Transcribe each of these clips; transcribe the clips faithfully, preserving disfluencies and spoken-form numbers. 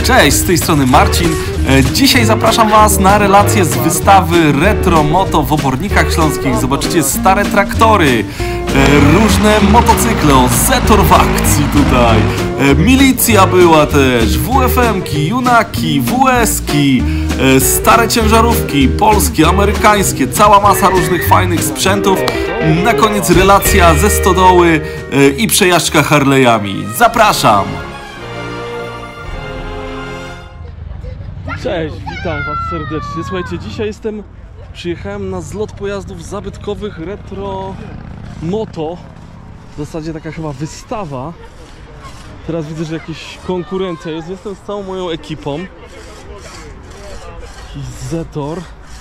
Cześć, z tej strony Marcin. Dzisiaj zapraszam Was na relację z wystawy Retro Moto w Obornikach Śląskich. Zobaczycie stare traktory, różne motocykle, o Zetor w akcji tutaj. Milicja była też, W F M-ki, Junaki, W S-ki, stare ciężarówki, polskie, amerykańskie, cała masa różnych fajnych sprzętów. Na koniec relacja ze stodoły i przejażdżka Harley'ami. Zapraszam! Cześć, witam Was serdecznie. Słuchajcie, dzisiaj jestem, przyjechałem na zlot pojazdów zabytkowych Retro Moto. W zasadzie taka chyba wystawa. Teraz widzę, że jakaś konkurencja jest. Jestem z całą moją ekipą. Jakiś Zetor.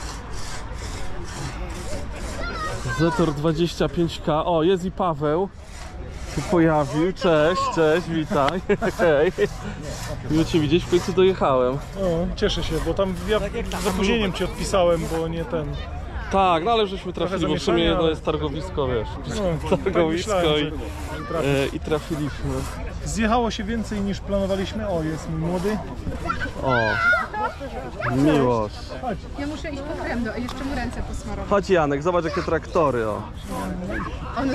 Zetor dwadzieścia pięć K. O, jest i Paweł się pojawił. Cześć, cześć, witaj. Hej. Miło Cię widzieć, w końcu dojechałem. O, cieszę się, bo tam ja z opóźnieniem Ci odpisałem, bo nie ten... Tak, no ale żeśmy trafili, bo w sumie jedno jest targowisko, wiesz. No, targowisko tak myślałem, i, i, i trafiliśmy. Zjechało się więcej niż planowaliśmy. O, jest mój młody. O, miłość. Ja muszę iść po krem, do, jeszcze mu ręce posmarować. Chodź Janek, zobacz jakie traktory, o. One są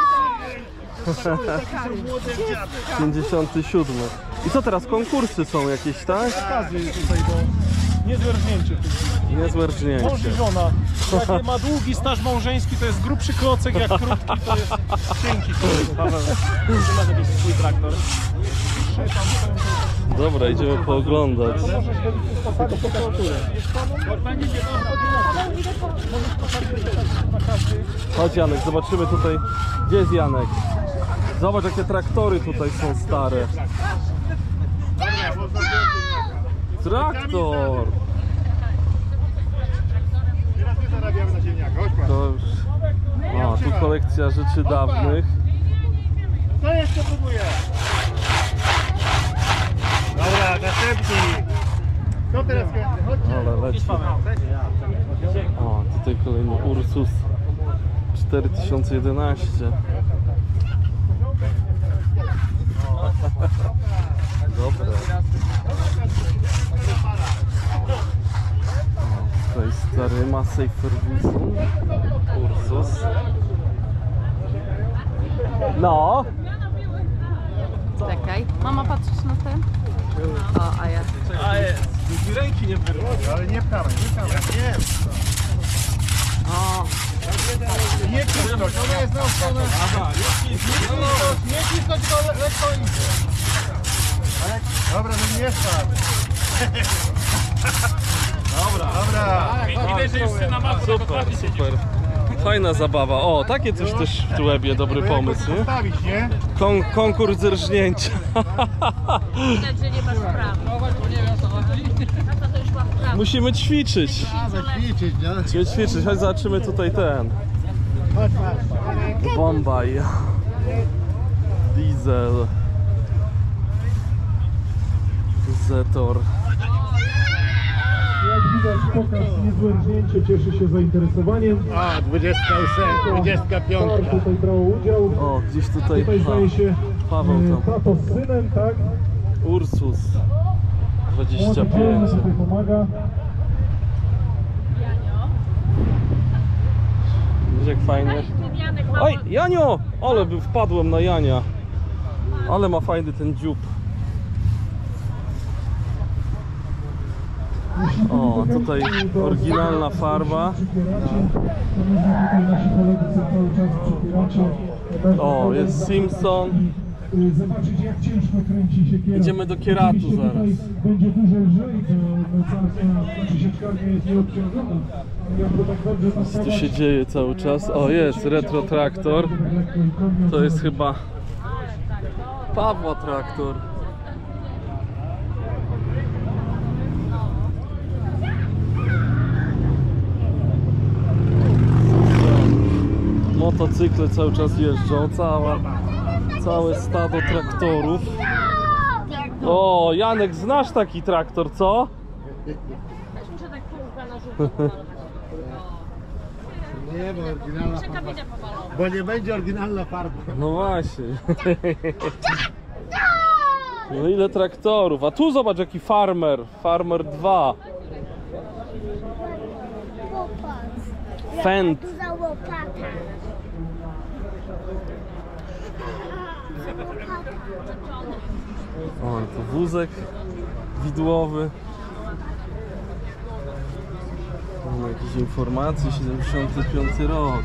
pięćdziesiąty siódmy. I co teraz, konkursy są jakieś, tak? Okazje tutaj, bo niezłe rżnięcie. Niezłe rżnięcie. Mąż i żona. Jak ma długi staż małżeński, to jest grubszy klocek, jak krótki, to jest cienki klocek. Paweł, ty masz jakiś swój traktor? Dobra, idziemy pooglądać. Chodź Janek, zobaczymy tutaj. Gdzie jest Janek? Zobacz jakie traktory tutaj są stare. Traktor! To już... A, tu kolekcja rzeczy dawnych. Kto jeszcze próbuje? Dobra, następny. Kto teraz kręci? Chodźcie. Ale leci. O, tutaj kolejny Ursus cztery tysiące jedenaście. Dobre. O, tutaj stary Massey Ferguson Ursus. No. Czekaj, mama patrzysz na ten? O, a ja. A jest. Mi ręki nie wyrwały. Ale nie pchamy, nie pchamy. Nie. O. Nie cisnąć, ona jest na stronę. Aha, Nie cisnąć, nie cisnąć, tylko le lekko idzie. Dobra, no nie spadł. dobra. Dobra. Widać, że już syna ma. Super, super. Fajna zabawa. O, takie coś też w Tułebie, dobry pomysł, nie? Postawić, nie? Kon konkurs zerżnięcia. Widać, że nie masz prawa. To już mam prawo. Musimy ćwiczyć. Ćwiczyć, nie? Musimy ćwiczyć. Chodź zobaczymy tutaj ten. Bombaj. Diesel. Zetor. Jak widać, pokaz niezłe rżnięcie, cieszy się zainteresowaniem. A, dwudziestka ósma, dwudziestka piątka. Tutaj brał udział. O, gdzieś tutaj, Tutaj zdaje się Paweł tam. tato z synem, tak? Ursus dwadzieścia Młody Paweł pięć. sobie pomaga. Widzisz jak fajnie. Oj, Janio! Ale by wpadłem na Jania. Ale ma fajny ten dziób. O, tutaj oryginalna farba. O, jest Simpson. Zobaczyć, jak ciężko kręci się kierowca. Idziemy do Kieratu zaraz. Będzie dużo lżej, to cała sieczkarnia jest nieobciążona. Jakby tak dobrze Co tu nastawać, się dzieje cały czas? O, jest retro traktor. To jest chyba Pawła traktor. Motocykle cały czas jeżdżą, cała, całe stado traktorów. O, Janek, znasz taki traktor, co? Muszę tak półka na żółto. Nie, bo oryginalna farba. Bo nie będzie oryginalna farba. No właśnie. No ile traktorów, a tu zobacz jaki farmer, farmer dwa. Popatrz. Fend. Duża łopata. O, to wózek widłowy. Mam jakieś informacje, siedemdziesiąty piąty rok.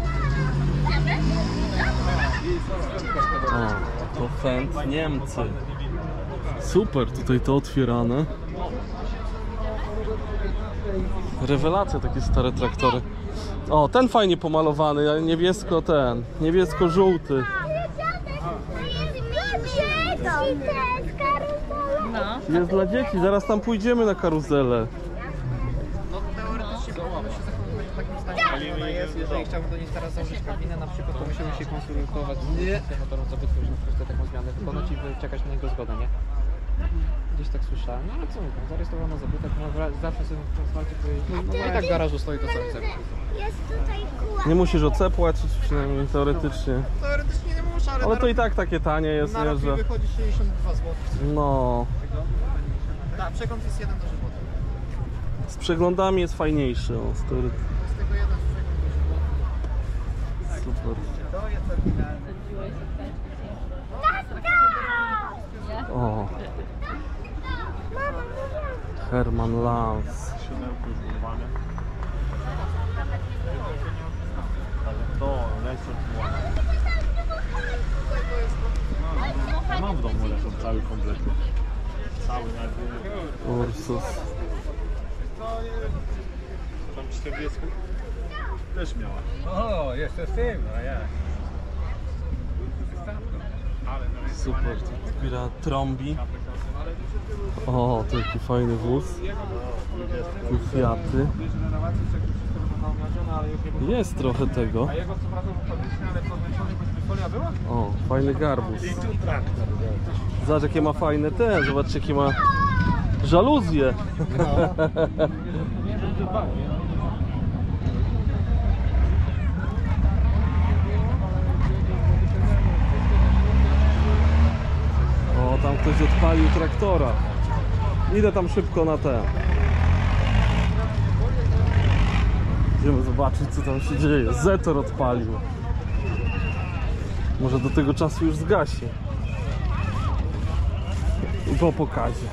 O, to Fend Niemcy. Super, tutaj to otwierane. Rewelacja, takie stare traktory. O, ten fajnie pomalowany, niebiesko ten, niebiesko-żółty. No. Jest dla dzieci, zaraz tam pójdziemy na karuzelę. Ona jest, jeżeli chciałbym do niej teraz założyć kabinę na przykład, to musimy się konsultować z motorem zabytku, że chcę taką zmianę wykonać i czekać na niego zgodę, nie? Gdzieś tak słyszałem, no ale co mówię, zarejestrowano zabytek, no zawsze sobie w asfalcie powiedzieć, no, no i tak w garażu stoi to cały cel. Jest tutaj kółek. Nie musisz O C płacić, przynajmniej teoretycznie. Teoretycznie nie muszę, ale, Ale na to rok- i tak takie tanie jest, na nie, rok mi że... wychodzi sześćdziesiąt dwa złote. No, Tak, przegląd jest jeden do żywota. z przeglądami jest fajniejszy, o, z teory- Z tego jeden przegląd do żywota. super. To jest oryginalny. O, Herman Lans. Ja mam w domu lesą cały kompletny. Cały na Ursus. tam czterdzieści też miała. O, jeszcze z tym, no jak? Super, tu zbiera trąbi. O, to jaki fajny wóz. Tu Fiaty. Jest trochę tego. O, fajny garbus. Zobacz jakie ma fajne te, zobacz jakie ma żaluzje. O, tam ktoś odpalił traktora. Idę tam szybko na ten. Idziemy zobaczyć co tam się dzieje. Zetor odpalił. Może do tego czasu już zgasi. I po pokazie.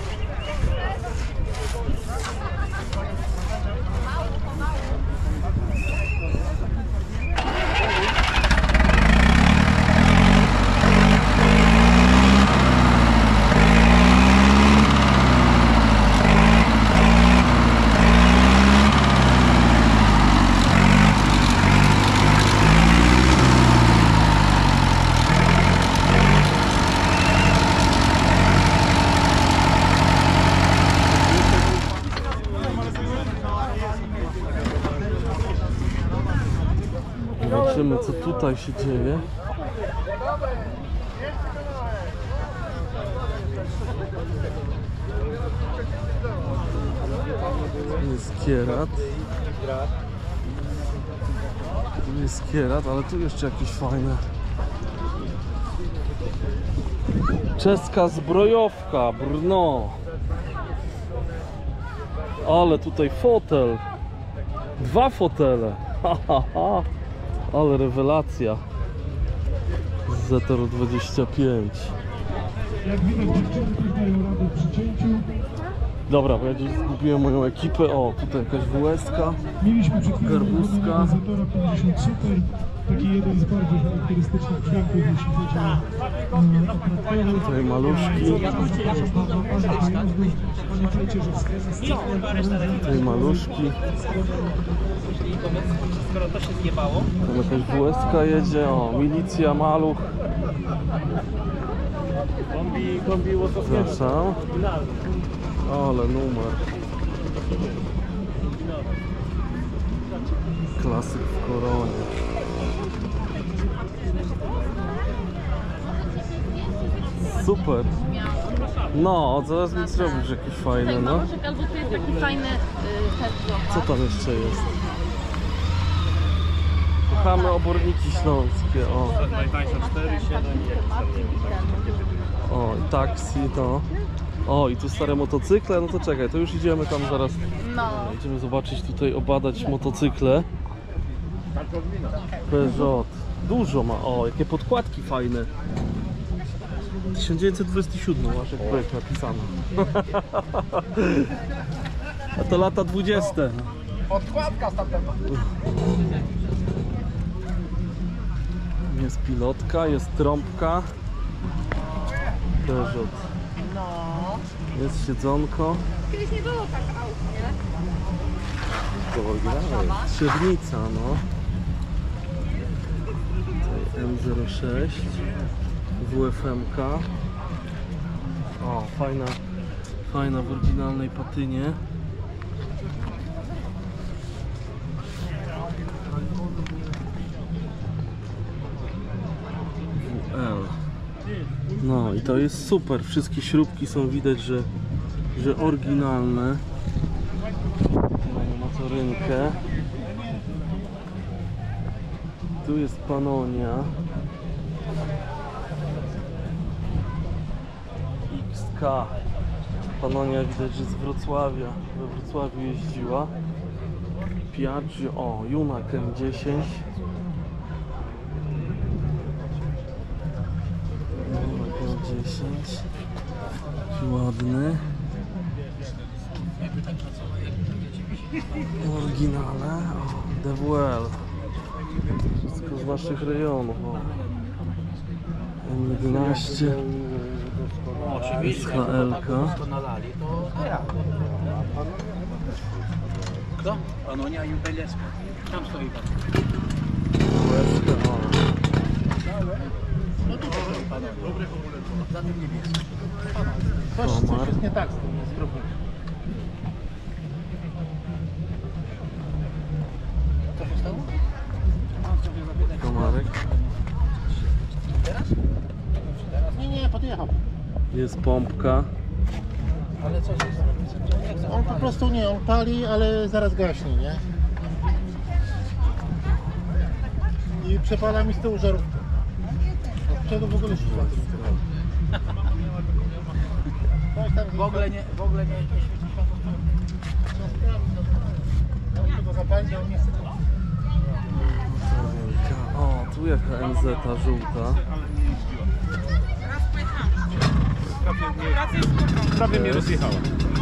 Zobaczymy co tutaj się dzieje. Tu jest kierat. Tu jest kierat, ale tu jeszcze jakieś fajne. Czeska zbrojowka, Brno. Ale tutaj fotel. Dwa fotele. Ha, ha, ha. Ale rewelacja. Zetor dwadzieścia pięć. Jak widać, dziewczyny też dają radę przy cięciu. Dobra, bo ja gdzieś zgubiłem moją ekipę. O, tutaj jakaś W S ka. Mieliśmy przed chwilą Garbuska. wykonania Zetora pięćdziesiąt Super. Taki jeden z bardziej charakterystycznych dźwięków, jeśli chodzi o e, traktory. Tutaj maluszki. Pamiętajcie, że w strefie Tutaj maluszki. Skoro to się zjebało, Tam jakaś W S ka jedzie. O, milicja, maluch. Kombi, kombi Łotowskiego. Przepraszam. Ale numer. Klasyk w koronie. Super. No, zaraz mi zrobisz jakieś fajne, no. Maluszek, albo tu jest taki fajny y, headlock. Co tam jeszcze jest? Kochamy oborniki śląskie, o. Najtańsza cztery, siedem i jakieś tam nie wiem, takie typy. O, i taksi, no. O, i tu stare motocykle, no to czekaj, to już idziemy tam zaraz. No. Idziemy zobaczyć tutaj, obadać motocykle. Peugeot. Dużo ma, o, jakie podkładki fajne. tysiąc dziewięćset dwudziesty siódmy, masz jak projekt napisany. A to lata dwudzieste. Podkładka z tamtego. Jest pilotka, jest trąbka. Peugeot. No. Jest siedzonko. Kiedyś nie było tak aut, nie? Trzewnica, no. Tutaj M zero sześć. W F M K. O, fajna, fajna w oryginalnej patynie. W L. No i to jest super. Wszystkie śrubki są widać, że, że oryginalne. Mamy motorynkę. Tu jest Panonia. X K. Panonia widać, że z Wrocławia. We Wrocławiu jeździła. Piaggio. O, Junak M dziesięć. Junak M dziesięć. Ładny. Oryginale. O, D W L. Wszystko z naszych rejonów. O. M jedenaście. S H L K. Kto? Panonia i Ubelieska. Tam stoi pan. O. Za tym niebieskim. Coś, coś jest nie tak z tym, jest trudno. Co się stało? Komarek. Nie, nie, podjechał. Jest pompka. Ale co się stało? On po prostu nie, on pali, ale zaraz gaśnie, nie? I przepala mi z tyłu żarówkę. Od przodu w ogóle się W ogóle nie, w ogóle nie, nie świeci światło. Trzeba zapalić, a on nie chce. O, tu jaka M Z ta żółta. Prawie mnie rozjechała.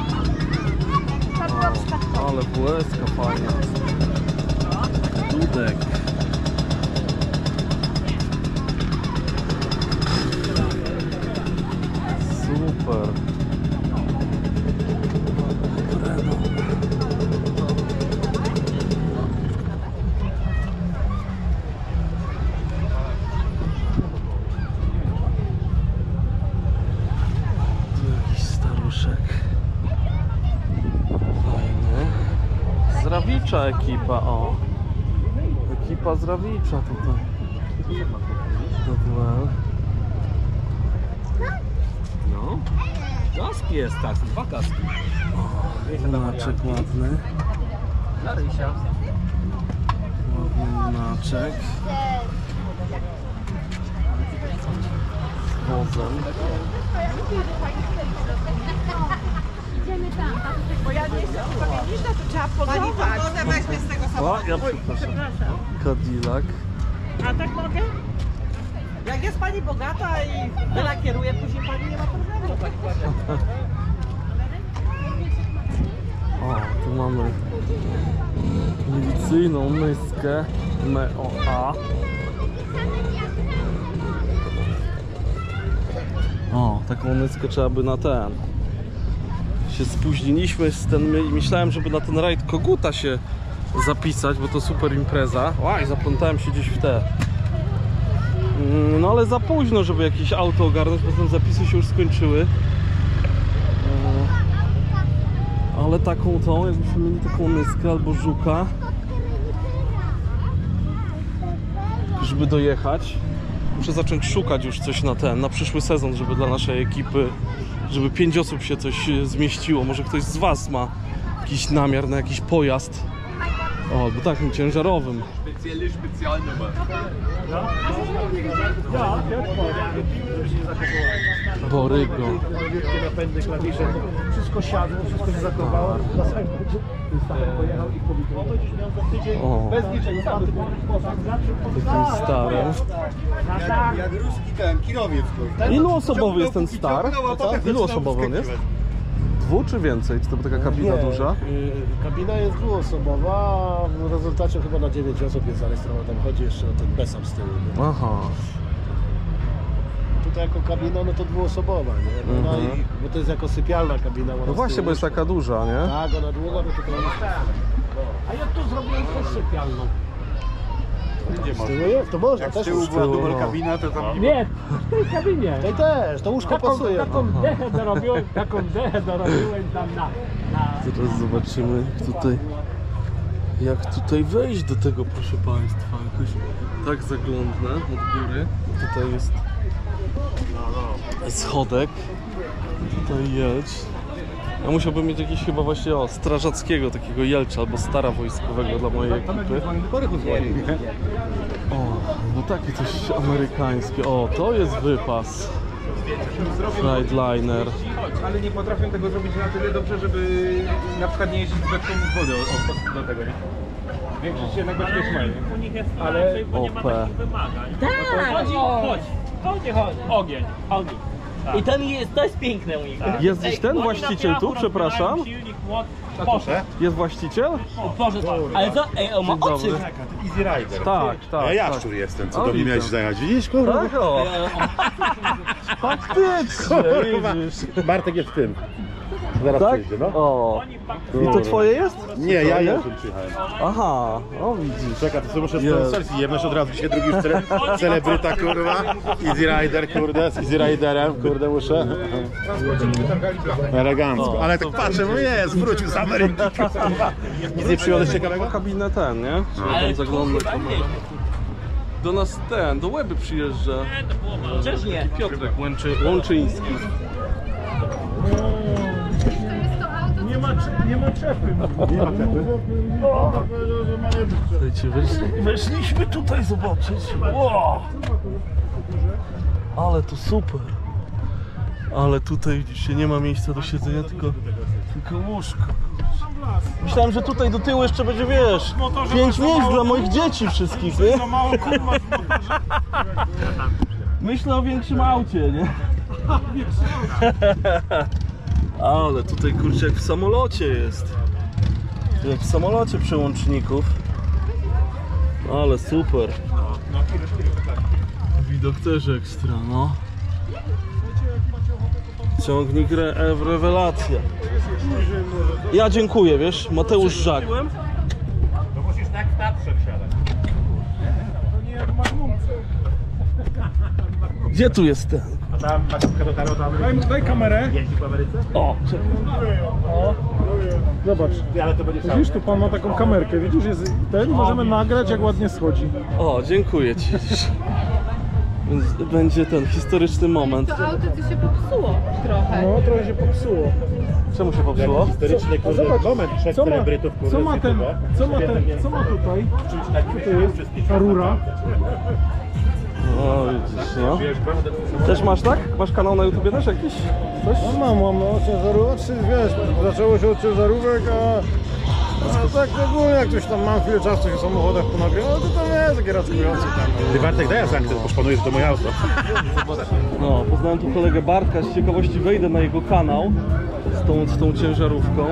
O, ale błyska fajna. Dudek. Super. Jakiś staruszek. Fajny. Z Rawicza ekipa, o. Ekipa z Rawicza tutaj. Dobra. No. Kaski jest, tak, dwa kaski. Lunaczek ładny. Dla Rysia. Ładny lunaczek. Z wozem. Bo ja nie jestem pamiętna, to trzeba Pani pozować. wodę weźmie z tego O, samochodu. ja przepraszam. Cadillac. A tak mogę? Jak jest pani bogata i wylakieruje, później pani nie ma problemu. O, tu mamy milicyjną myskę M O A. O, taką myskę trzeba by na ten. Się spóźniliśmy z ten, myślałem, żeby na ten rajd Koguta się zapisać, bo to super impreza. Oj, zaplątałem się gdzieś w te. No ale za późno, żeby jakieś auto ogarnąć, bo tam zapisy się już skończyły. Ale taką tą, jakbyśmy mieli taką nyskę albo żuka, żeby dojechać, muszę zacząć szukać już coś na ten, na przyszły sezon, żeby dla naszej ekipy, żeby pięć osób się coś zmieściło. Może ktoś z was ma jakiś namiar na jakiś pojazd O, albo takim ciężarowym. Specjalnie specjalny Ja? Ja, Borygo. Wielkie napędy, klawisze, wszystko siadło, wszystko się zakopało. Na samym końcu pojechał i powitał. To gdzieś miał za tydzień bez niczego. Takim starym. Jak ruski ten kierowiec. Ilu osobowy jest ten star? Ilu osobowy on jest? Dwu czy więcej? Czy to taka kabina Nie, duża? y, kabina jest dwuosobowa, a w rezultacie chyba na dziewięć osób jest zarejestrowana. Tam chodzi jeszcze o ten besam z tyłu. Aha. Tutaj jako kabina, no to dwuosobowa, nie? No Mhm. i, bo to jest jako sypialna kabina. No właśnie, bo jest taka duża, nie? Tak, ona długa, bo tutaj jest... A ja tu zrobiłem też sypialną. Z tyłu jest, to można. Jak też z tyłu jest. była tyłu, dubel no. kabina, to tam Nie, w tej kabinie. Tutaj też, to łóżko Taką, pasuje. taką dechę dorobiłem, taką dechę dorobiłem tam na... na... Teraz zobaczymy tutaj, jak tutaj wejść do tego, proszę Państwa. Jakoś tak zaglądnę od góry. Tutaj jest schodek. Tutaj jedź. Ja musiałbym mieć jakiś chyba właśnie o, strażackiego takiego jelcza albo stara wojskowego dla mojej ekipy. O, no takie coś amerykańskie. O, to jest wypas. Freightliner. Ale nie potrafią tego zrobić na tyle dobrze, żeby na przykład nie jeździć z beczką wody o, o, do tego, nie? Większość jednak beczki jest mają. U nich jest Ale inaczej, bo nie ma O P. takich wymagań. Tak, Chodzi, chodź, chodź, chodź. Ogień, ogień. I to, mi jest, to jest piękne u nich. Jest gdzieś ten właściciel tu, przepraszam? Silnik, młot, poszedł. Jest właściciel? Boże, ale to, ej, on ma Dzień oczy. dobry. Easy Rider. Tak, tak. Ja tak. jaszczur jestem, O, co do mnie widzę. miałeś zajechać. Widzisz, kurwa? Tak, o. Faktycznie, widzisz. Bartek jest w tym. Zaraz Tak? przyjdzie, no. O. I to twoje jest? Nie, ja Twoje? ja przyjechałem. Aha, o widzisz. Czekaj, to sobie muszę Jest. sponsorić. Jebnesz od razu się drugi cele, celebryta, kurwa. Easy Rider, kurde, z Easy Riderem, kurde, muszę. Elegancko. O, Ale tak to patrzę, no jest, wrócił z Ameryki. Nic nie przyjąłeś ciekawego? Kabinę ten, nie? Tam zaglądać. Do nas ten, do Łeby przyjeżdża Chociaż nie. Piotrek Łęczy, Łączyński. Nie ma, nie ma czepy. Nie ma czepy. Słuchajcie, weszli, weszliśmy tutaj zobaczyć. Wow. Ale to super. Ale tutaj się nie ma miejsca do siedzenia, tylko, tylko łóżko. Myślałem, że tutaj do tyłu jeszcze będzie, wiesz, pięć miejsc dla moich dzieci wszystkich, nie? Za mało kurwa w motorze. Myślę o większym aucie, nie? Ale tutaj kurczę jak w samolocie jest. Jak w samolocie przełączników. Ale super. Widok też ekstra, no. Ciągnik re rewelacja. Ja dziękuję, wiesz, Mateusz Żak. To musisz tak w Tatrze wsiadać. To nie jak Magnuce. Gdzie tu jest ten? A tam Magnuka dotarła do Daj, Ameryki. daj kamerę. Jeździ po Ameryce? O, czekaj. O, zobacz. Ale to będzie Widzisz, tu pan ma taką kamerkę. Widzisz, jest ten, możemy nagrać jak ładnie schodzi. O, dziękuję ci. Więc będzie ten historyczny moment. To auto to się popsuło trochę. No, trochę się popsuło. Czemu się popsuło? historyczny, A kurde, zobacz, moment trzech co ma, celebrytów, kurde, co ma z ten, YouTube'a. co ma ten, co ma tutaj? Tutaj jest ta rura. O, widzisz, no. Też masz tak? Masz kanał na YouTubie też jakiś? Coś? No mam, mam, no, ciężarówki, wiesz, zaczęło się od ciężarówek, a, a tak ogólnie jak ktoś tam mam chwilę czasu się w samochodach ponagrywa, no to to nie jest takie raczkujące tam. Ty Bartek, daj ja znam, ty poszpanujesz, że to moje auto. No, poznałem tu kolegę Bartka, z ciekawości wejdę na jego kanał z tą, z tą ciężarówką.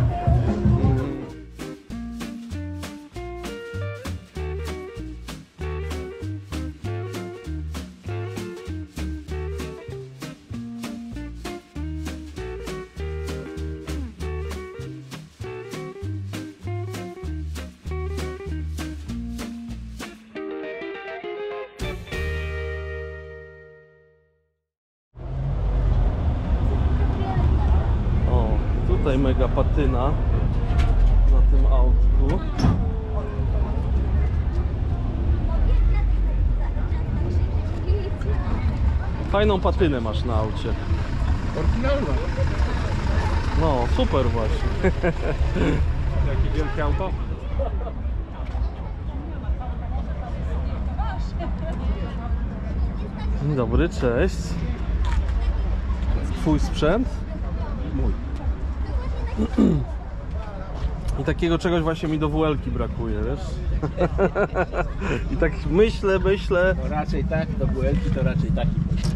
O, tutaj mega patyna na tym autku. Fajną patynę masz na aucie. Oryginalna. No, super właśnie. Jakie wielkie auto? Dzień dobry, cześć. Twój sprzęt? Mój. I takiego czegoś właśnie mi do W L-ki brakuje, wiesz? I tak myślę, myślę. No raczej tak, do buelki to raczej taki.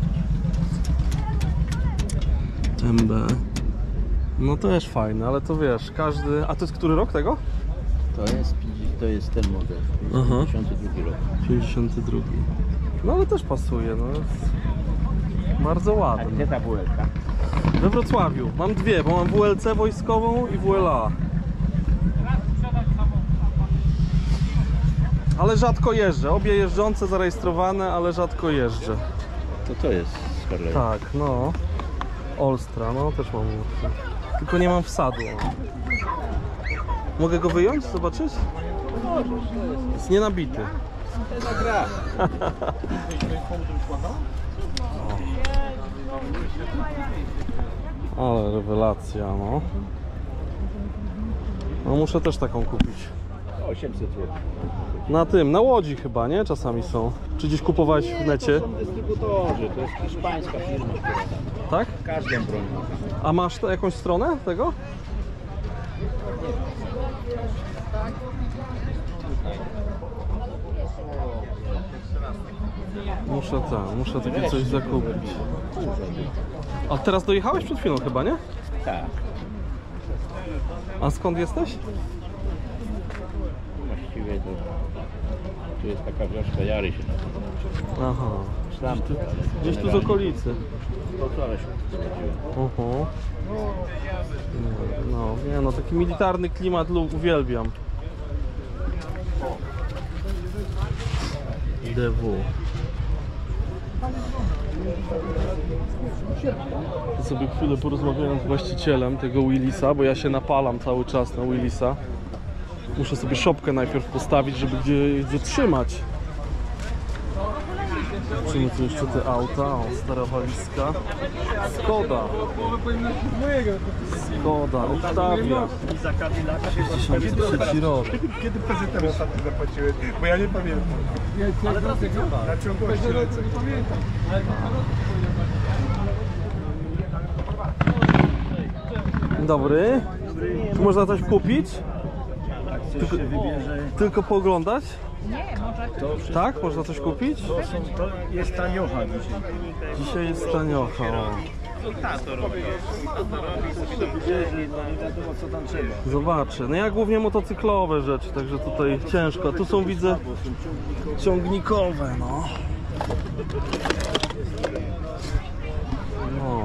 M B. No też fajne, ale to wiesz, każdy... A to jest który rok tego? To jest, to jest ten model. Aha. pięćdziesiąty drugi rok. pięćdziesiąty drugi. No ale też pasuje, no. Bardzo A ładny. gdzie ta buelka? We Wrocławiu. Mam dwie, bo mam W L C wojskową i W L A. Ale rzadko jeżdżę. Obie jeżdżące, zarejestrowane, ale rzadko jeżdżę. To to jest z Harley. Tak, no. Olstra, no też mam. Tylko nie mam wsadu. Mogę go wyjąć, zobaczyć? Jest nienabity. To jest gra. Ale rewelacja, no. No muszę też taką kupić. osiemset złotych. Na tym, na Łodzi chyba, nie? Czasami są. Czy gdzieś kupowałeś w necie? To są dystrybutorzy, to jest hiszpańska firma, która Tak? każdą broń. A masz to, jakąś stronę tego? Muszę ten, muszę takie coś zakupić. A teraz dojechałeś przed chwilą chyba, nie? Tak. A skąd jesteś? Właściwie to tu jest taka wioska Jary się nazywa. Aha. Szlampy. Gdzieś tu z okolicy. To co, ale się sprawdziłem. Uh-huh. No, nie no, taki militarny klimat lu- uwielbiam. D W. Ja sobie chwilę porozmawiałem z właścicielem tego Willisa, bo ja się napalam cały czas na Willisa. Muszę sobie szopkę najpierw postawić, żeby gdzie zatrzymać. Zobaczymy tu jeszcze te auta, o, stara walizka. Skoda. Skoda, Octavia. sześćdziesiąty trzeci rok. Kiedy prezentem ostatnio zapłaciłeś? Bo ja nie pamiętam. Ale teraz na ciągłości lecę. Dzień dobry. Czy można coś kupić? Tylko, tylko pooglądać? Nie, może Tak? Można coś kupić? To, są, to jest taniocha dzisiaj. Dzisiaj jest taniocha. O. Co tam trzeba? Zobaczę. No ja głównie motocyklowe rzeczy, także tutaj ciężko. A tu są, widzę, ciągnikowe, no. No.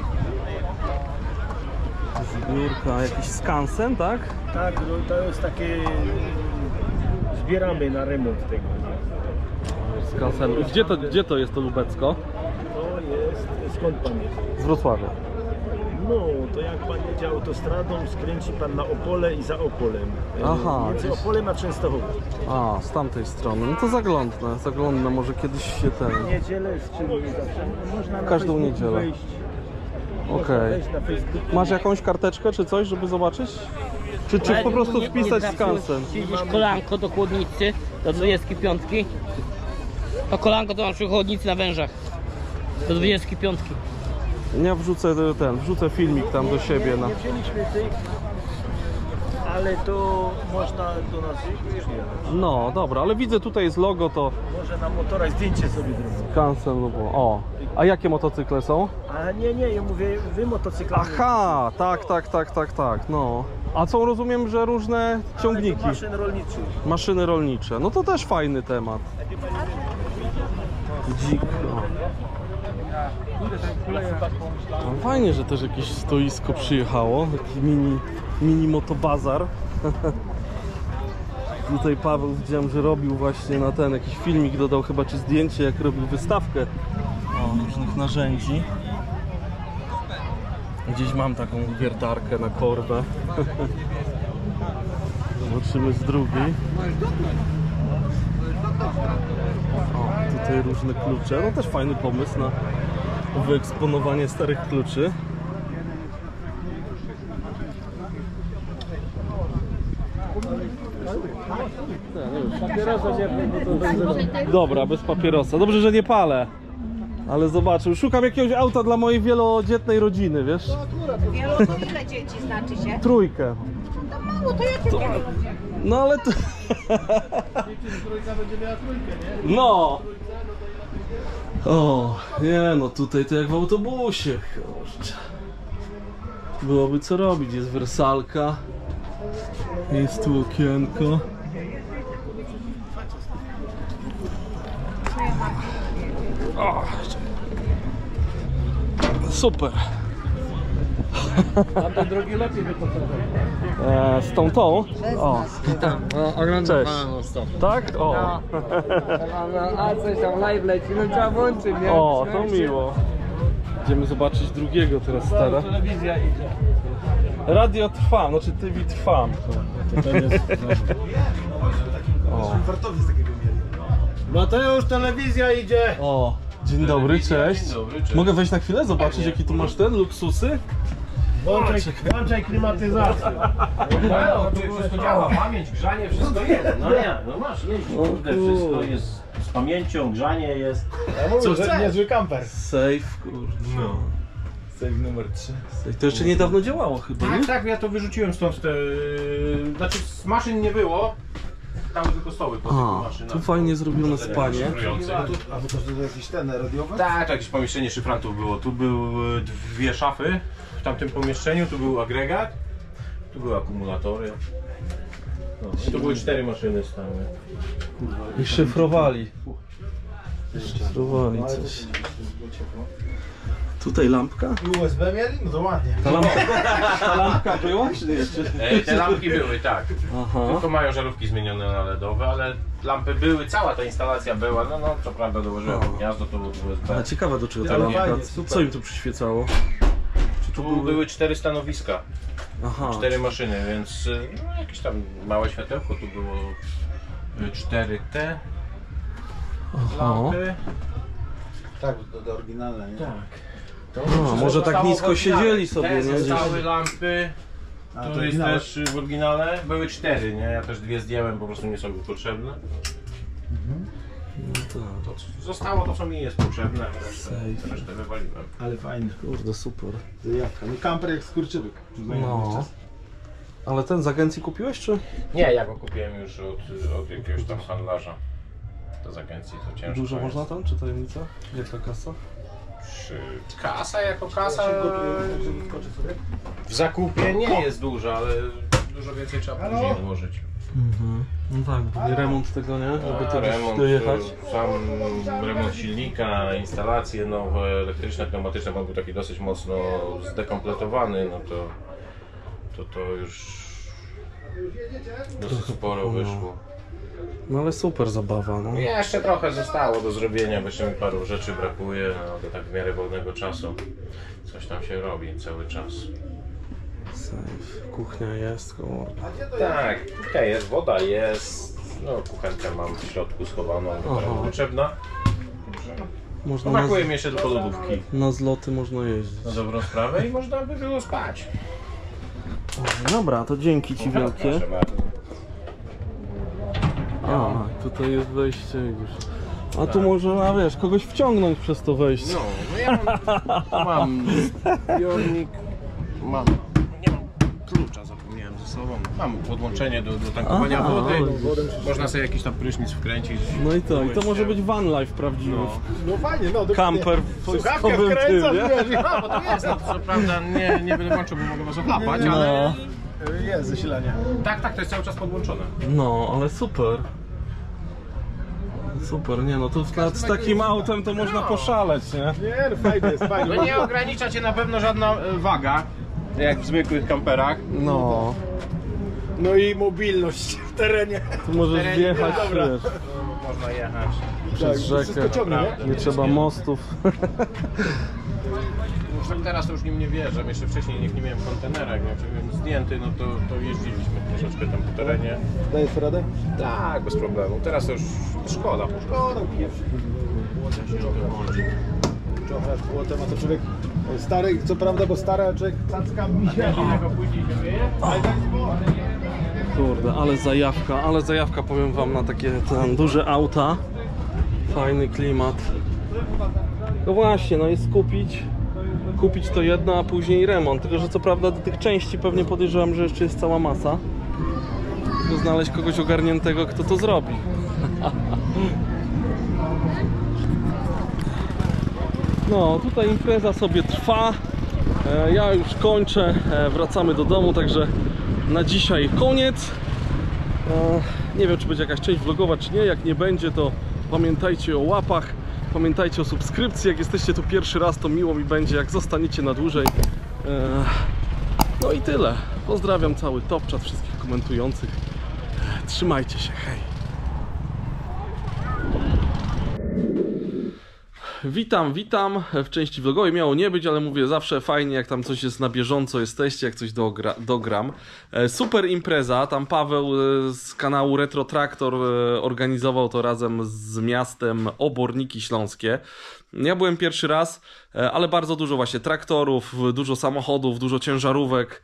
Zbiórka, jakiś skansen, tak? Tak, no to jest takie... Zbieramy na remont tego. Skansen. I gdzie to, gdzie to jest to Lubecko? To jest... Skąd pan jest? Z Wrocławia. No, to jak pan jedzie autostradą, skręci pan na Opole i za Opolem. Aha, Między gdzieś- Opolem a Częstochową. A, z tamtej strony. No to zaglądnę, zaglądnę, może kiedyś się ten... Niedzielę z czym zawsze można na Każdą Facebooku niedzielę. wejść. Okej. Można wejść na Facebooku. Masz jakąś karteczkę czy coś, żeby zobaczyć? Czy, czy po prostu wpisać skansen? Widzisz kolanko do chłodnicy, do dwudziestki piątki. To kolanko to masz przy chłodnicy na wężach. Do dwudziestki piątki. Ja wrzucę ten, wrzucę filmik tam do siebie na... Nie wzięliśmy tych, ale to można do nas przyjechać. No, dobra, ale widzę tutaj jest logo, to Może na motora zdjęcie sobie zrobić. skansen, no bo... O, a jakie motocykle są? A nie, nie, ja mówię, wy motocyklami. Aha, tak, tak, tak, tak, tak, no. A są, rozumiem, że różne ciągniki, Maszyn rolniczych. maszyny rolnicze. No to też fajny temat. Dzik, o. No, fajnie, że też jakieś stoisko przyjechało, taki mini, mini motobazar. Tutaj Paweł widziałem, że robił właśnie na ten jakiś filmik, dodał chyba czy zdjęcie, jak robił wystawkę o, różnych narzędzi. Gdzieś mam taką wiertarkę na korbę. Zobaczymy z drugiej. O, tutaj różne klucze. No też fajny pomysł na wyeksponowanie starych kluczy. Papierosa nie, bo to będzie... Dobra, bez papierosa. Dobrze, że nie palę. Ale zobaczył, szukam jakiegoś auta dla mojej wielodzietnej rodziny, wiesz? Wielu to ile dzieci znaczy się? Trójkę. To mało, to jakie To- wielu? No ale to... No! O, nie no, tutaj to jak w autobusie, kurczę. Byłoby co robić, jest wersalka. Jest tu okienko. O, super. A te drogi lepiej wyposażone. E, z tą tą? O, Tam, no, oglądam cześć. pana stop. Tak? O. A coś tam live leci, no trzeba włączyć, nie? O, to miło. Idziemy zobaczyć drugiego teraz stara. Telewizja idzie. Radio trwam, znaczy T V trwam. O. Mateusz, telewizja idzie! O, dzień dobry, cześć. Dzień dobry, cześć. Mogę wejść na chwilę, zobaczyć jaki tu masz ten, luksusy? Włączaj, włączaj klimatyzację. No, tu wszystko działa, pamięć, grzanie, wszystko jest. No nie, no masz, jeździ, kurde, wszystko jest z pamięcią, grzanie jest. Ja mówię, Co że chcesz? niezły kamper. Safe, kurde. No. Save numer trzy. Safe. To jeszcze niedawno działało chyba, nie? Tak, tak, ja to wyrzuciłem stąd te... Znaczy z maszyn nie było. Tam tylko stoły po tych A, maszynach. tu fajnie zrobione spanie. Szyfrujące. A to to jakieś ten radiowe? Tak, to jakieś pomieszczenie szyfrantów było. Tu były dwie szafy w tamtym pomieszczeniu, tu był agregat, tu były akumulatory. No, i tu były cztery maszyny stałe. I szyfrowali. Szyfrowali coś. Tutaj lampka? I U S B mieli? No to ładnie. Ta lampka, ta lampka była czy nie? Czy... E, te lampki były, tak. Aha. Tylko mają żarówki zmienione na LEDowe, ale lampy były, cała ta instalacja była. No, no, co prawda dołożyłem O. gniazdo, to było U S Ale B. ciekawe do czego ta Ale lampka. fajnie, super. Co im tu przyświecało? Czy to Tu były cztery stanowiska, Aha. cztery maszyny, więc y, no, jakieś tam małe światełko, tu było y, cztery te Aha. lampy. Tak, to, to oryginalne, nie? Tak. A, może tak nisko siedzieli sobie, Te nie? Gdzieś. zostały lampy. A, Tu to jest oryginale. też y, w oryginale. Były cztery, nie? Ja też dwie zdjąłem, po prostu nie są mi potrzebne. No tak. To co zostało to, co mi jest potrzebne, a resztę, Safe. resztę wywaliłem. Ale fajnie. Kurde, super. Jawka. No kamper jak skurczybyk. No. Ale ten z agencji kupiłeś, czy? Nie, ja go kupiłem już od, od jakiegoś tam handlarza. To z agencji to ciężko Dużo jest. można tam, czy tajemnica? Jaka kasa? Czy kasa jako kasa w zakupie nie jest duża, ale dużo więcej trzeba później włożyć. Mhm. No tak, bo remont tego, nie? Żeby A, to remont, dojechać. sam remont silnika, instalacje nowe, elektryczne, pneumatyczne, bo on był taki dosyć mocno zdekompletowany, no to to, to już dosyć sporo wyszło. No ale super zabawa, no. Jeszcze trochę zostało do zrobienia, bo jeszcze mi paru rzeczy brakuje, no to tak w miarę wolnego czasu coś tam się robi cały czas. Safe. Kuchnia jest, kurde. Tak, tutaj jest, woda jest, no kuchenkę mam w środku schowaną, która Aha. jest potrzebna. Można No, na, brakuje mi jeszcze tylko lodówki. na zloty można jeździć. Na dobrą sprawę i można by było spać. Dobra, to dzięki Ci wielkie. Proszę bardzo. A, tutaj jest wejście, widzisz. A tu można, wiesz, kogoś wciągnąć przez to wejście. No, no ja mam, mam zbiornik, mam, nie mam klucza, zapomniałem ze sobą. Mam podłączenie do, do tankowania Aha, wody, no, można sobie jakiś tam prysznic wkręcić. No i to, i to może być van life prawdziwy. No. No fajnie, no. Kamper w wojskowym wkręcasz, tym, nie? wiesz, No, bo to jest, no, co prawda nie, nie będę włączył, bo mogę was ochlapać, No. ale Jest zasilanie. tak, tak, to jest cały czas podłączone. No, ale super. Super, nie no, tu nawet z takim autem to można poszaleć, nie? Nie, no fajnie jest, fajnie. No nie ogranicza cię na pewno żadna e, waga, jak w zwykłych kamperach. No, No i mobilność w terenie. tu możesz terenie, wjechać, dobra. wiesz, Można jechać. przez rzekę. Wszystko ciągnie, nie? Nie trzeba mostów. Tak teraz to już nim nie wierzę, jeszcze wcześniej niech nie miałem kontenera, jak miałem zdjęty, no to, to jeździliśmy troszeczkę tam po terenie. Dajesz radę? Tak, bez problemu. Teraz to już szkoda. Szkoda, trochę płotem, a to człowiek stary, co prawda, bo stary, a człowiek cacka mi się. Kurde, ale zajawka, ale zajawka, powiem wam, na takie ten, duże auta. Fajny klimat. No właśnie, no jest kupić, kupić to jedno, a później remont. Tylko że co prawda do tych części pewnie podejrzewam, że jeszcze jest cała masa. Tylko znaleźć kogoś ogarniętego, kto to zrobi. No, tutaj impreza sobie trwa. Ja już kończę, wracamy do domu, także na dzisiaj koniec. Nie wiem, czy będzie jakaś część vlogowa, czy nie. Jak nie będzie, to pamiętajcie o łapach, pamiętajcie o subskrypcji. Jak jesteście tu pierwszy raz, to miło mi będzie, jak zostaniecie na dłużej. No i tyle. Pozdrawiam cały top chat, wszystkich komentujących. Trzymajcie się, hej. Witam, witam w części vlogowej. Miało nie być, ale mówię zawsze fajnie, jak tam coś jest na bieżąco jesteście, jak coś dogra, dogram. Super impreza, tam Paweł z kanału Retro Traktor organizował to razem z miastem Oborniki Śląskie. Ja byłem pierwszy raz, ale bardzo dużo właśnie traktorów, dużo samochodów, dużo ciężarówek.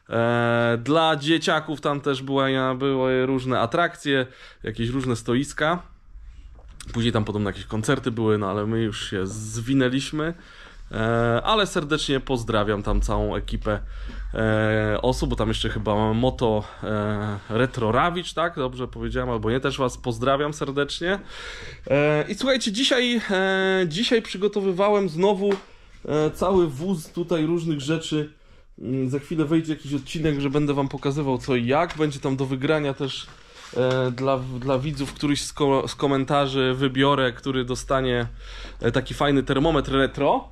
Dla dzieciaków tam też była, były różne atrakcje, jakieś różne stoiska. Później tam podobno jakieś koncerty były, no ale my już się zwinęliśmy. E, ale serdecznie pozdrawiam tam całą ekipę e, osób, bo tam jeszcze chyba Moto e, Retro Rawicz, tak? Dobrze powiedziałem, albo nie, też was pozdrawiam serdecznie. E, I słuchajcie, dzisiaj, e, dzisiaj przygotowywałem znowu e, cały wóz tutaj różnych rzeczy. E, za chwilę wejdzie jakiś odcinek, że będę wam pokazywał co i jak. Będzie tam do wygrania też Dla, dla widzów któryś z, ko z komentarzy wybiorę, który dostanie taki fajny termometr retro.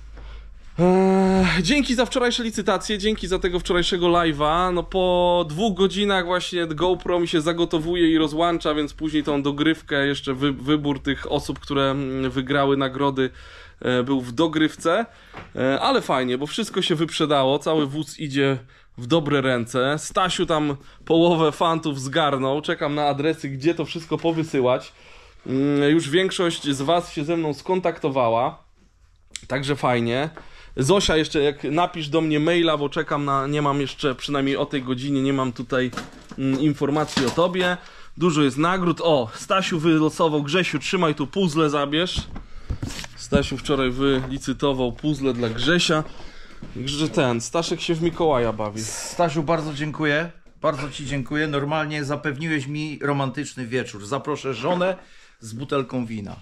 Eee, dzięki za wczorajsze licytacje, dzięki za tego wczorajszego live'a. No po dwóch godzinach właśnie GoPro mi się zagotowuje i rozłącza, więc później tą dogrywkę, jeszcze wy wybór tych osób, które wygrały nagrody e, był w dogrywce. E, ale fajnie, bo wszystko się wyprzedało, cały wóz idzie w dobre ręce. Stasiu tam połowę fantów zgarnął. Czekam na adresy, gdzie to wszystko powysyłać. Już większość z was się ze mną skontaktowała. Także fajnie. Zosia jeszcze, jak napisz do mnie maila, bo czekam na... Nie mam jeszcze, przynajmniej o tej godzinie, nie mam tutaj mm, informacji o tobie. Dużo jest nagród. O, Stasiu wylosował. Grzesiu, trzymaj tu puzzle, zabierz. Stasiu wczoraj wylicytował puzzle dla Grzesia. Że ten, Staszek się w Mikołaja bawi. Stasiu, bardzo dziękuję. Bardzo ci dziękuję. Normalnie zapewniłeś mi romantyczny wieczór. Zaproszę żonę z butelką wina.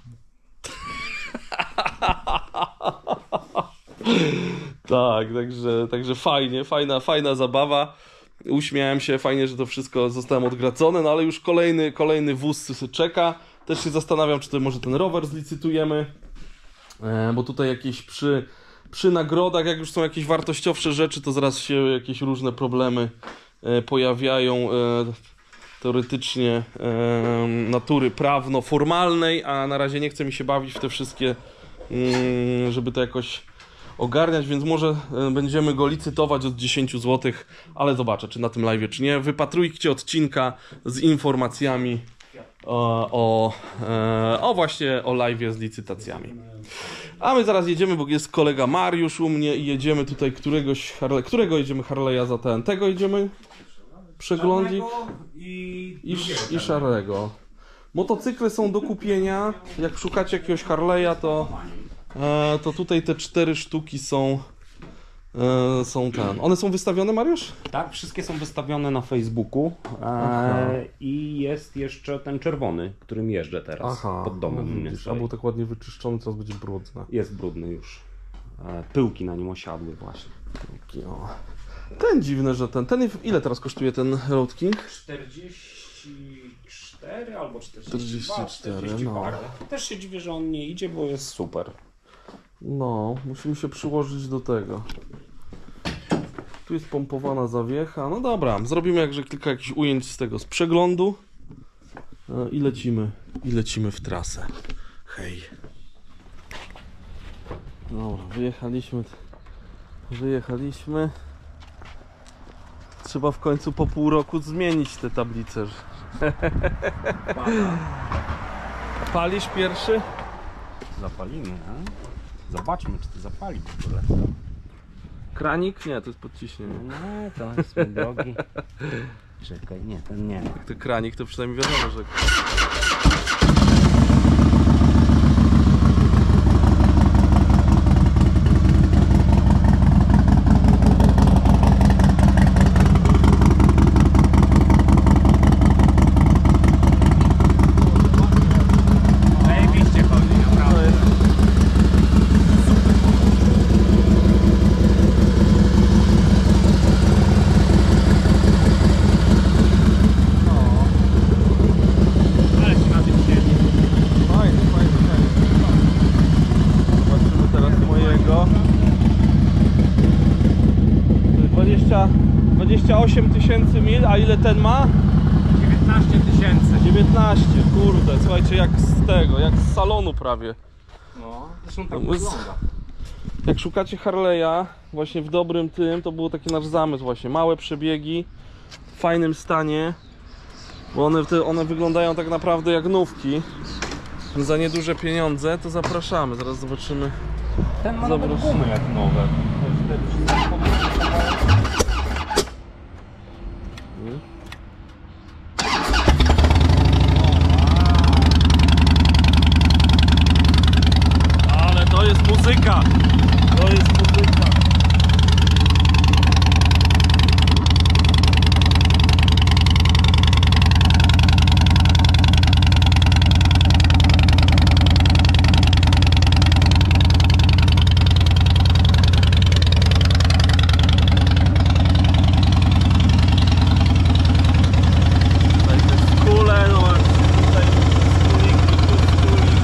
Tak, także, także fajnie, fajna, fajna zabawa. Uśmiałem się, fajnie, że to wszystko zostałem odgracone, no ale już kolejny, kolejny wóz czeka. Też się zastanawiam, czy to może ten rower zlicytujemy, e, bo tutaj jakieś przy... Przy nagrodach, jak już są jakieś wartościowsze rzeczy, to zaraz się jakieś różne problemy e, pojawiają e, teoretycznie e, natury prawno-formalnej, a na razie nie chce mi się bawić w te wszystkie, mm, żeby to jakoś ogarniać, więc może e, będziemy go licytować od dziesięć złotych, ale zobaczę, czy na tym live, czy nie. Wypatrujcie odcinka z informacjami o, o, e, o właśnie o live z licytacjami. A my zaraz jedziemy, bo jest kolega Mariusz u mnie i jedziemy tutaj któregoś Harley. Którego jedziemy Harley'a za ten? Tego jedziemy? Przeglądzik i, i, i szarego. Motocykle są do kupienia. Jak szukacie jakiegoś Harley'a, to, e, to tutaj te cztery sztuki są e, są ten. One są wystawione, Mariusz? Tak, wszystkie są wystawione na Facebooku e, i jest jeszcze ten czerwony, którym jeżdżę teraz. Aha, pod domem. Widzisz, a był tak ładnie wyczyszczony, teraz będzie brudny. Jest brudny już. E, pyłki na nim osiadły właśnie. Pyłki, o. Ten dziwny, że ten. Ten ile teraz kosztuje ten Road King? czterdzieści cztery albo czterdzieści dwa, czterdzieści cztery, czterdzieści no. parę. Też się dziwię, że on nie idzie, bo jest super. No, musimy się przyłożyć do tego. Tu jest pompowana zawiecha. No dobra, zrobimy jakże kilka jakichś ujęć z tego, z przeglądu. I lecimy, i lecimy w trasę. Hej. Dobra, wyjechaliśmy. Wyjechaliśmy. Trzeba w końcu po pół roku zmienić te tablice. Palisz pierwszy? Zapalimy, a? Zobaczmy, czy to zapali w ogóle. Kranik? Nie, to jest podciśnienie. Nie, to jest mój drogi. Czekaj, nie, ten nie. Jak to kranik, to przynajmniej wiadomo, że... dwadzieścia osiem tysięcy mil, a ile ten ma? dziewiętnaście tysięcy. dziewiętnaście, kurde, słuchajcie, jak z tego, jak z salonu prawie. No, zresztą tak No, z- wygląda. Jak szukacie Harley'a, właśnie w dobrym tym, to był taki nasz zamysł właśnie, małe przebiegi, w fajnym stanie, bo one, te, one wyglądają tak naprawdę jak nówki, za nieduże pieniądze, to zapraszamy, zaraz zobaczymy. Ten ma Zobacz. nawet gumy jak nowe. Ale to jest muzyka, to jest muzyka. Tutaj te skule, no tutaj skulik, tu skulik.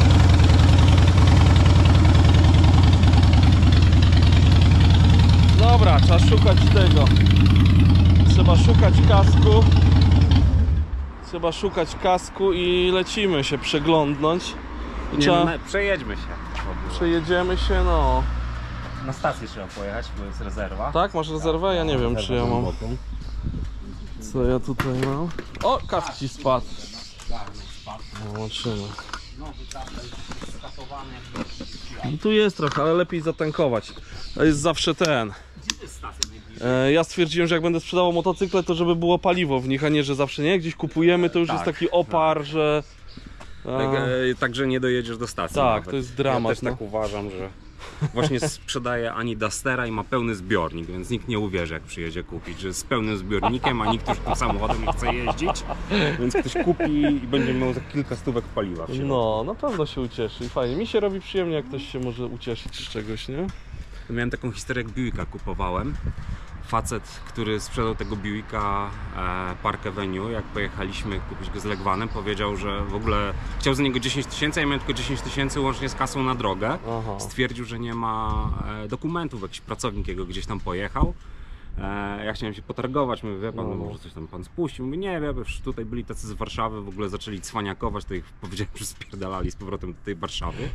Dobra, trzeba szukać tego. Trzeba szukać kasku. Trzeba szukać kasku i lecimy się przeglądnąć. I Nie, trzeba... no, na- przejedźmy się. Przejedziemy się, no. Na stację trzeba pojechać, bo jest rezerwa. Tak? Masz rezerwę? Ja nie wiem, czy ja mam. Co ja tutaj mam? O, kask ci spadł. Zobaczymy. No tu jest trochę, ale lepiej zatankować. To jest zawsze ten. E, Ja stwierdziłem, że jak będę sprzedawał motocykle, to żeby było paliwo w nich, a nie, że zawsze nie. Gdzieś kupujemy, to już Tak, jest taki opar, że... Tak, e, Także nie dojedziesz do stacji. Tak, nawet. to jest dramat, Ja też no. tak uważam, że właśnie sprzedaje Ani Dustera i ma pełny zbiornik, więc nikt nie uwierzy, jak przyjedzie kupić, że z pełnym zbiornikiem, a nikt już tym samochodem nie chce jeździć, więc ktoś kupi i będzie miał za kilka stówek paliwa w środku. No, na pewno się ucieszy i fajnie. Mi się robi przyjemnie, jak ktoś się może ucieszyć z czegoś, nie? Miałem taką historię, jak Buicka kupowałem. Facet, który sprzedał tego Buicka e, Park Avenue, jak pojechaliśmy kupić go z Legwanem, powiedział, że w ogóle chciał za niego dziesięć tysięcy, a ja miałem tylko dziesięć tysięcy łącznie z kasą na drogę. Aha. Stwierdził, że nie ma e, dokumentów, jakiś pracownik jego gdzieś tam pojechał. E, ja chciałem się potargować, mówię, wie pan, no, No. może coś tam pan spuścił. Mówię, nie wiem, już tutaj byli tacy z Warszawy, w ogóle zaczęli cwaniakować, to ich powiedziałem, że spierdalali z powrotem do tej Warszawy.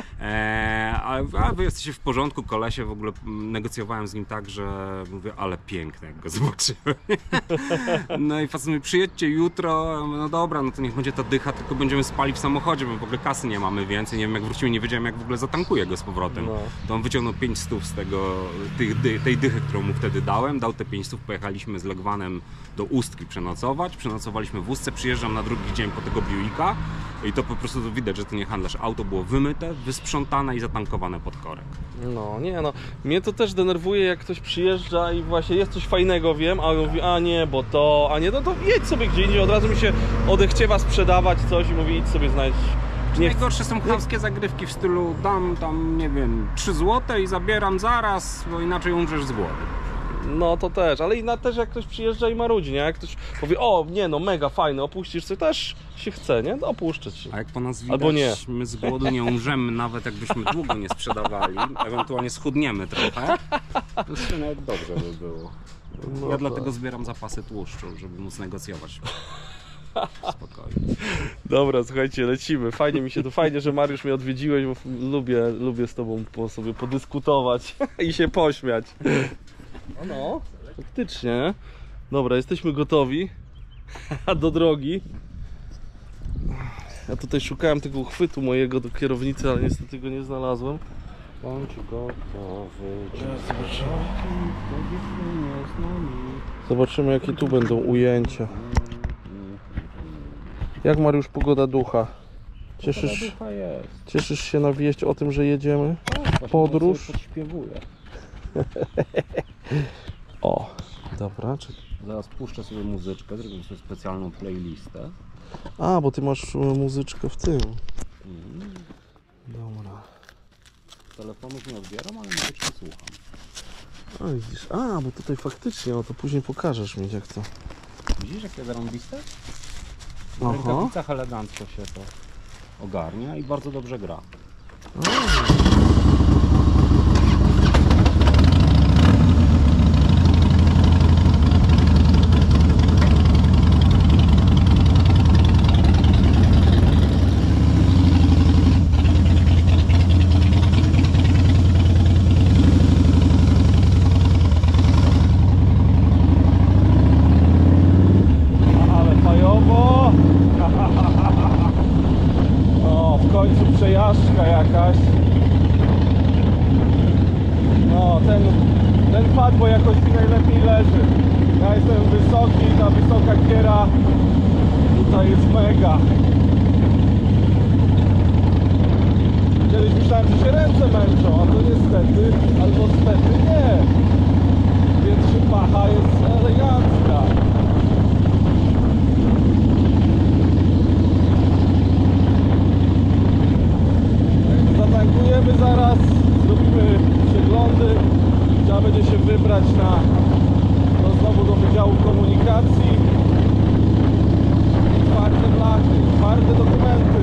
E, a, a wy jesteście w porządku, kolesie, w ogóle mm, negocjowałem z nim tak, że mówię, ale piękne, jak go zobaczyłem. No i facet mówi, przyjedźcie jutro. Ja mówię, no dobra, no to niech będzie ta dycha, tylko będziemy spali w samochodzie, bo w ogóle kasy nie mamy więcej, nie wiem, jak wrócimy, nie wiedziałem, jak w ogóle zatankuję go z powrotem. No. To on wyciągnął pięć stów z tego, tych, dy, tej dychy, którą mu wtedy dałem, dał te pięć stów, pojechaliśmy z Legwanem do Ustki przenocować, przenocowaliśmy w Ustce, przyjeżdżam na drugi dzień po tego Buicka i to po prostu to widać, że to nie handlarz. Auto było wymyte, wysprzątane i zatankowane pod korek. No, nie no. Mnie to też denerwuje, jak ktoś przyjeżdża i właśnie jest coś fajnego, wiem, a on mówi, a nie, bo to, a nie, no to jedź sobie gdzie indziej. Od razu mi się odechciewa sprzedawać coś i mówi, idź sobie znajdź. Nie Najgorsze są chamskie zagrywki w stylu dam tam, nie wiem, trzy złote i zabieram zaraz, bo inaczej umrzesz z głodu. No to też, ale i na też jak ktoś przyjeżdża i marudzi, nie? Jak ktoś powie, o nie no, mega fajny, opuścisz sobie, też się chce, nie? No, opuszczę ci. A jak po nas widać, Albo nie. my z głodu nie umrzemy, nawet jakbyśmy długo nie sprzedawali, ewentualnie schudniemy trochę, to się nawet dobrze by było. No Ja to- dlatego zbieram zapasy tłuszczu, żeby móc negocjować. Spokojnie. Dobra, słuchajcie, lecimy. Fajnie mi się to, fajnie, że Mariusz mnie odwiedziłeś, bo lubię, lubię z tobą po sobie podyskutować i się pośmiać. No, no, faktycznie. Dobra, jesteśmy gotowi do drogi. Ja tutaj szukałem tego uchwytu mojego do kierownicy, ale niestety go nie znalazłem. Bądź gotowy. Zobaczymy, jakie tu będą ujęcia. Jak, Mariusz, pogoda ducha? Cieszysz, Ducha jest. cieszysz się na wieść o tym, że jedziemy? Podróż? Podśpiewuję. O, dobra. Czy... Zaraz puszczę sobie muzyczkę, zrobię sobie specjalną playlistę. A, bo ty masz e, muzyczkę w tym. Mm. Dobra. Telefonów nie odbieram, ale muzyczkę słucham. A, widzisz. A, bo tutaj faktycznie, no to później pokażesz mi, jak to. Widzisz, jakie zarąbiste? W Aha. rękawicach elegancko się to ogarnia i bardzo dobrze gra. A. ta wysoka giera tutaj jest mega. Kiedyś myślałem, że się ręce męczą, a to niestety, albo stety nie. Więc szypacha jest elegancka. Zatankujemy zaraz, zrobimy przeglądy. Trzeba będzie się wybrać na, no znowu do Wydziału Komunikacji. Twarde blachy, twarde dokumenty.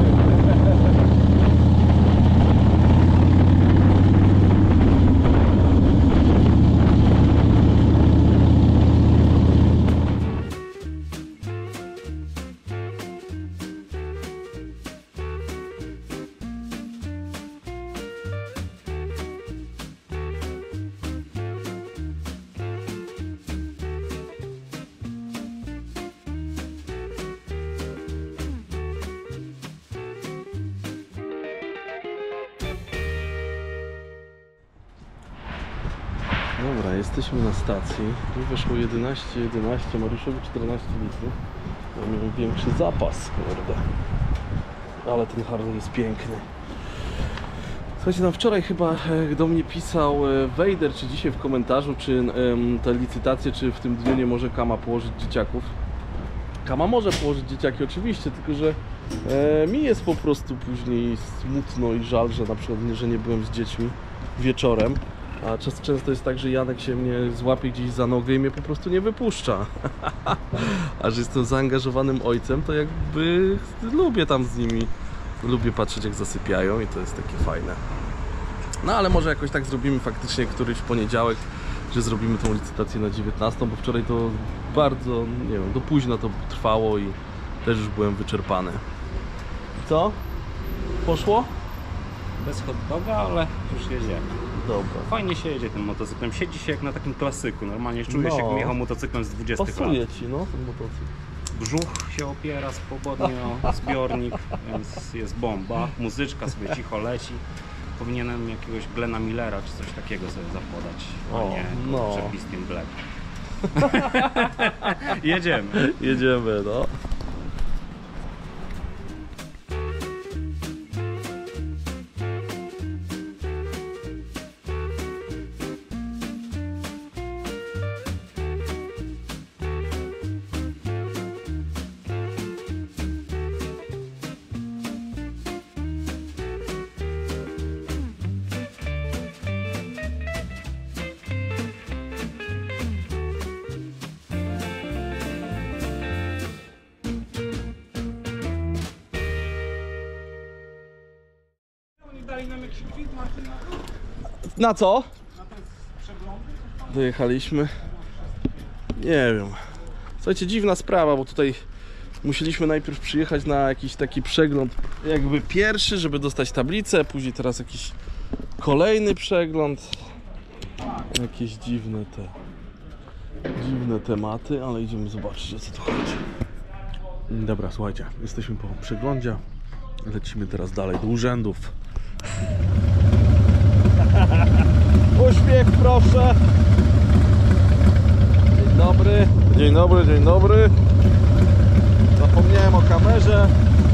Dobra, jesteśmy na stacji. Tu wyszło jedenaście, jedenaście, Mariuszowi czternaście litrów. Ja miałem większy zapas, kurde. Ale ten Harley jest piękny. Słuchajcie, tam wczoraj chyba do mnie pisał Wejder, czy dzisiaj w komentarzu, czy um, te licytacje, czy w tym dniu nie może Kama położyć dzieciaków. Kama może położyć dzieciaki oczywiście, tylko że e, mi jest po prostu później smutno i żal, że na przykład nie, że nie byłem z dziećmi wieczorem. A czas, często jest tak, że Janek się mnie złapie gdzieś za nogę i mnie po prostu nie wypuszcza. A że jestem zaangażowanym ojcem, to jakby lubię tam z nimi, lubię patrzeć jak zasypiają i to jest takie fajne. No ale może jakoś tak zrobimy faktycznie któryś w poniedziałek, że zrobimy tą licytację na dziewiętnastą, bo wczoraj to bardzo, nie wiem, do późna to trwało i też już byłem wyczerpany. Co? Poszło? Bez hot doga, ale już jedziemy. Dobra. Fajnie się jedzie tym motocyklem. Siedzi się jak na takim klasyku. Normalnie czujesz no. jak jechał motocyklem z dwudziestych lat. Pasuje ci, no, ten motocykl. Brzuch się opiera swobodnie, zbiornik, więc jest bomba. Muzyczka sobie cicho leci. Powinienem jakiegoś Glena Millera czy coś takiego sobie zapodać, a o, nie no. przepistym Black. Jedziemy. Jedziemy, no. Na co? Dojechaliśmy. Nie wiem. Słuchajcie, dziwna sprawa, bo tutaj musieliśmy najpierw przyjechać na jakiś taki przegląd jakby pierwszy, żeby dostać tablicę, później teraz jakiś kolejny przegląd. Jakieś dziwne te dziwne tematy, ale idziemy zobaczyć, o co tu chodzi. Dobra, słuchajcie, jesteśmy po przeglądzie. Lecimy teraz dalej do urzędów. Uśmiech proszę. Dzień dobry. Dzień dobry, dzień dobry. Zapomniałem o kamerze.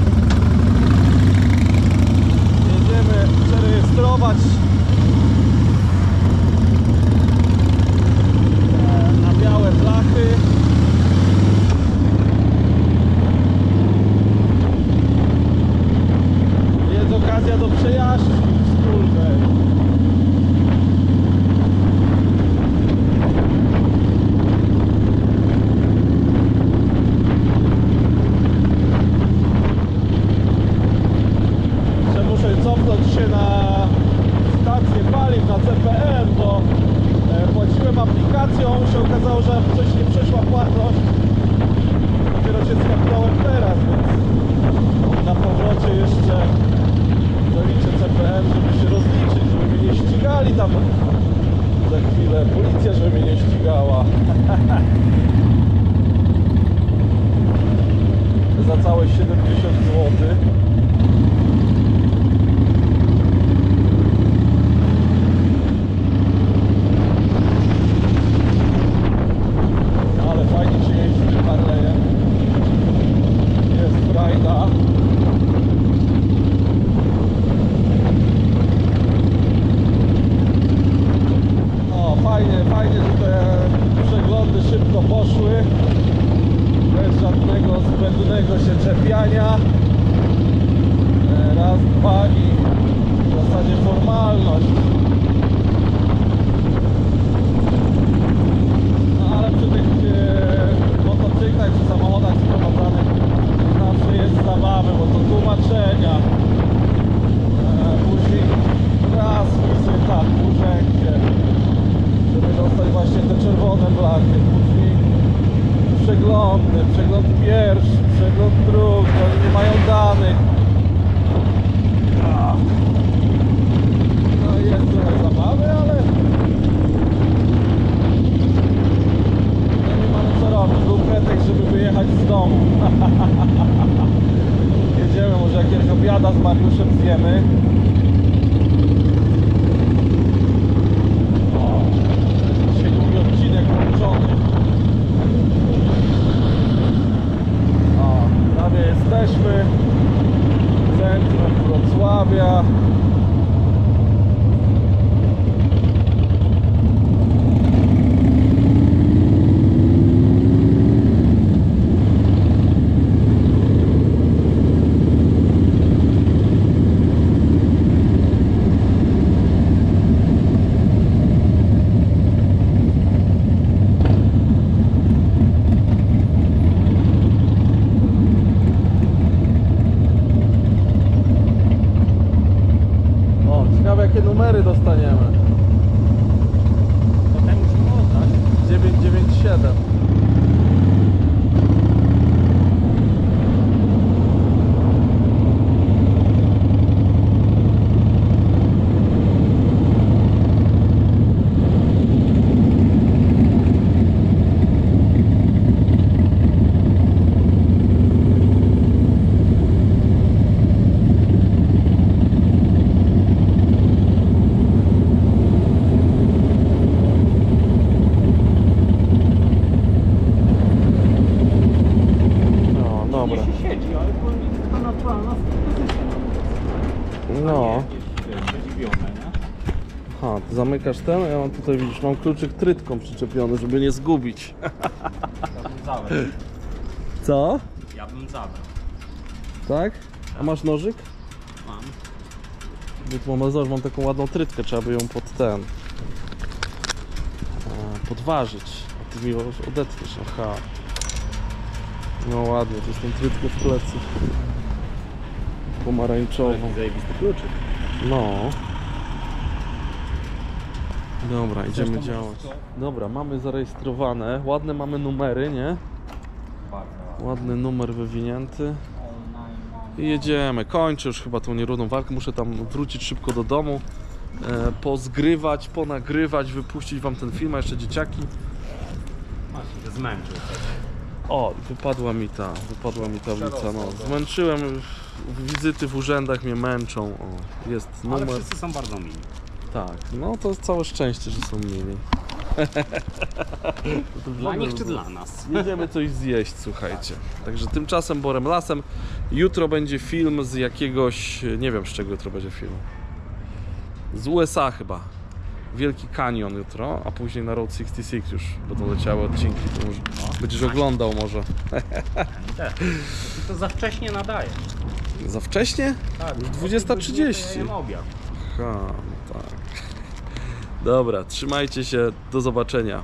Jedziemy przerejestrować na białe blachy. Jest okazja do przejażdżki wspólnej. Cofnąć się na stację paliw, na C P M, bo płaciłem aplikacją, się okazało, że coś nie przeszła poszły. Bez żadnego zbędnego się czepiania. Raz, dwa i w zasadzie formalność. No ale przy tych e, motocyklach czy samochodach sprowadzanych zawsze jest zabawy, bo to tłumaczenia. E, później raz wizyta w urzędzie, żeby dostać właśnie te czerwone blachy. Później przeglądy, przegląd pierwszy, przegląd drugi, oni nie mają danych. No jest trochę zabawy, ale no nie mamy co robić. Był pretekst, żeby wyjechać z domu. Jedziemy, może jakiegoś obiada z Mariuszem zjemy. O, dzisiaj drugi odcinek włączony. O, prawie jesteśmy w centrum Wrocławia. Jakie numery dostaniemy? Potem musimy oddać. dziewięć dziewięć siedem. No. Aha, ty zamykasz ten, ja mam tutaj, widzisz, mam kluczyk trytką przyczepiony, żeby nie zgubić. Ja bym zabrał. Co? Ja bym zabrał. Tak? A masz nożyk? Mam. Bo mam, zobacz, mam taką ładną trytkę, trzeba by ją pod ten a, podważyć. A ty mi odetniesz, aha. No ładnie, to jest tą trytkę w plecy. Pomarańczową. Zajebisty kluczyk. No. Dobra, idziemy działać. Dobra, mamy zarejestrowane. Ładne mamy numery, nie? Ładny numer wywinięty. I jedziemy. Kończę już chyba tą nierówną walkę. Muszę tam wrócić szybko do domu. E, pozgrywać, ponagrywać, wypuścić wam ten film, a jeszcze dzieciaki. Właśnie, się zmęczył. O, wypadła mi ta, wypadła mi tablica, no. Zmęczyłem, wizyty w urzędach mnie męczą. O, jest numer. Ale wszyscy są bardzo mili. Tak, no to jest całe szczęście, że są mili. Dla nich czy dla nas? Jedziemy coś zjeść, słuchajcie. Także tymczasem Borem Lasem. Jutro będzie film z jakiegoś, nie wiem z czego jutro będzie film. Z U S A chyba. Wielki Kanion jutro, a później na Road sześćdziesiąt sześć już będą leciały odcinki. To może będziesz oglądał może. To za wcześnie nadaje. Za wcześnie? Tak. Już dwudziesta trzydzieści. Ja jem obiad. Aha, no tak. Dobra, trzymajcie się, do zobaczenia.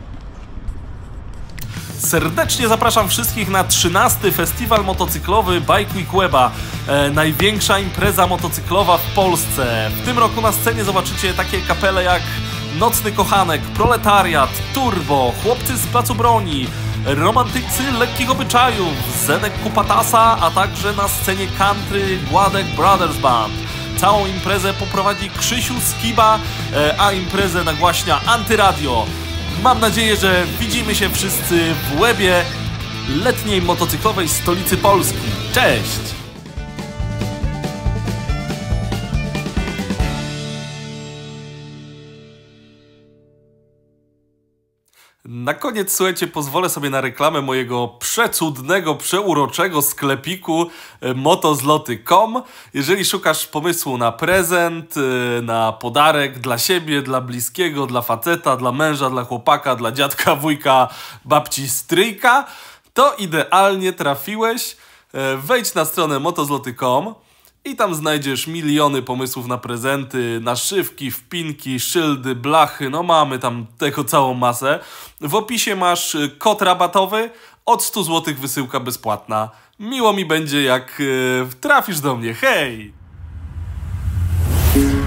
Serdecznie zapraszam wszystkich na trzynasty Festiwal Motocyklowy Bike Week Weba. E, największa impreza motocyklowa w Polsce. W tym roku na scenie zobaczycie takie kapele jak Nocny Kochanek, Proletariat, Turbo, Chłopcy z Placu Broni, Romantycy Lekkich Obyczajów, Zenek Kupatasa, a także na scenie country Gładek Brothers Band. Całą imprezę poprowadzi Krzysiu Skiba, e, a imprezę nagłaśnia Antyradio. Mam nadzieję, że widzimy się wszyscy w Łebie, letniej motocyklowej stolicy Polski. Cześć! Na koniec, słuchajcie, pozwolę sobie na reklamę mojego przecudnego, przeuroczego sklepiku motozloty kropka com. Jeżeli szukasz pomysłu na prezent, na podarek dla siebie, dla bliskiego, dla faceta, dla męża, dla chłopaka, dla dziadka, wujka, babci, stryjka, to idealnie trafiłeś. Wejdź na stronę motozloty kropka com i tam znajdziesz miliony pomysłów na prezenty, naszywki, wpinki, szyldy, blachy, no mamy tam tego całą masę. W opisie masz kod rabatowy, od stu złotych wysyłka bezpłatna. Miło mi będzie, jak trafisz do mnie, hej!